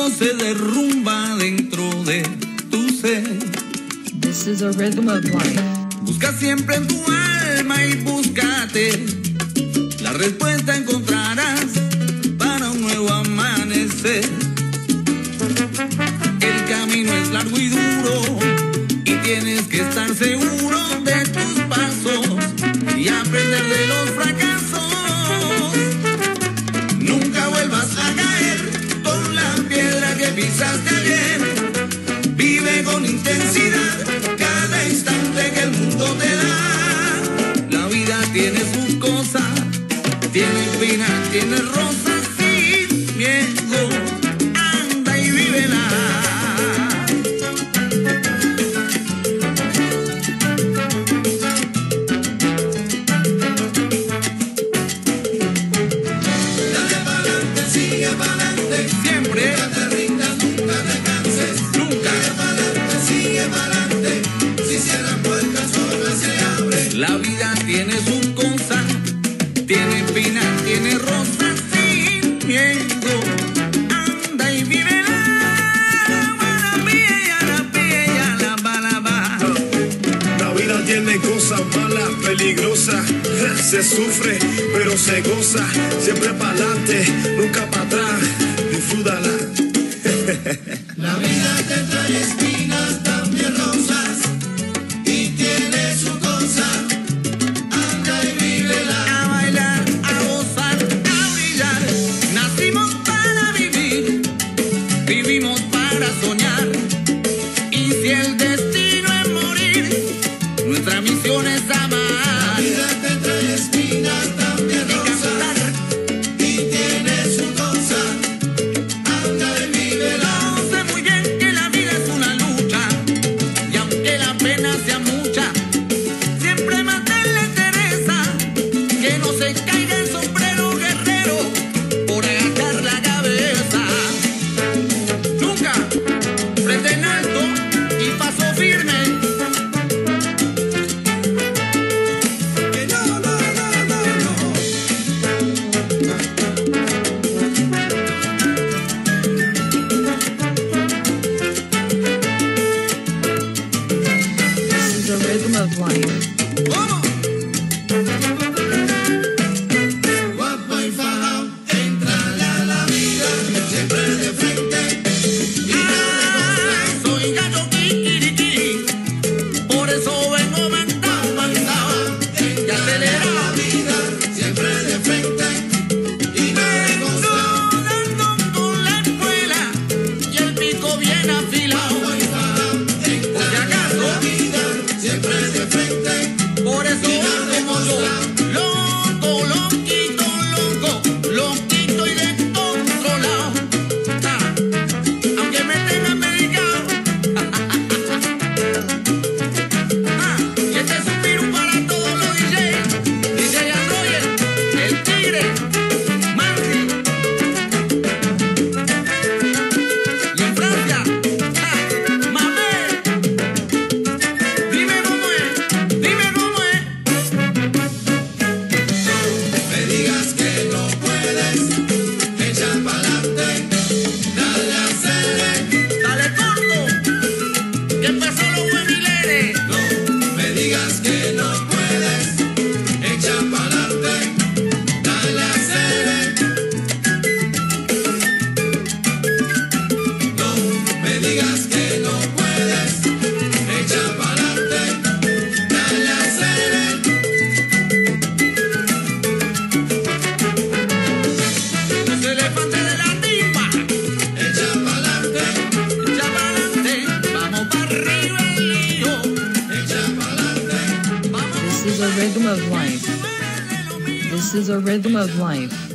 mundo se derrumba dentro de tu ser. This is a rhythm of life. Busca siempre en tu alma y búscate. La respuesta encontrarás para un nuevo amanecer. El camino es largo y duro y tienes que estar seguro de tus pasos y aprender de los fracasos. Nunca vuelvas a caer con la piedra que pisaste ayer. Vive con intensidad cada instante que el mundo te da. La vida tiene sus cosas, tiene espinas, tiene rosas, sin miedo, anda y vívela. Dale pa'lante, sigue pa'lante, siempre. Nunca te rindas, nunca te canses, nunca. Dale pa'lante, sigue pa'lante, si cierran puertas solas se abren. La vida tiene sus cosas, tiene espinas, tiene rosas, sin miedo, anda y vívela. La vida tiene cosas malas, peligrosas. Se sufre, pero se goza. Siempre pa'lante, nunca para atrás. Disfrútala. La vida te trae espinas, también rosas, y tiene su cosa. Anda y vívela. A bailar, a gozar, a brillar. Nacimos para vivir, vivimos para soñar. Y si el destino es morir, nuestra misión es amar. La vida te trae espinas, también rosas, y tiene su cosa. Anda y vívela. Yo sé muy bien que la vida es una lucha, y aunque la pena sea mucha, siempre manténle entereza, que no se caiga el sombrero guerrero por agachar la cabeza. Nunca, frente en alto y paso firme. Que no, no, no, no, no. This is a rhythm of life. ¿Cómo? Guapo y fajao, entrale a la vida, siempre de frente y nada. Soy gallo kikiriki, por eso vengo mandado, mandado. Que acelera la vida, siempre de frente y nada de costa. Dando con la escuela y el pico bien afilado. Guapo y fajao, entrale a la vida, siempre de frente. Por eso como yo, loco, loquito, loco, loquito y descontrolado. Aunque me tengan medicado. Y este es un virus para todos los DJs. DJ Androyer, el Tigre, Marty. Y en Francia, Mamé. Dime cómo es, dime cómo es. Me digas que no puedes, echa pa'lante, dale acele, dale corto, que empezó los jubileres. No me digas que no puedes, echa pa'lante, dale acele. No me digas que no puedes, echa pa'lante, dale acele. Los elefantes de la timba, echa pa'lante, vamos para arriba el lío, echa pa'lante, vamos. This is a rhythm of life. This is a rhythm of life.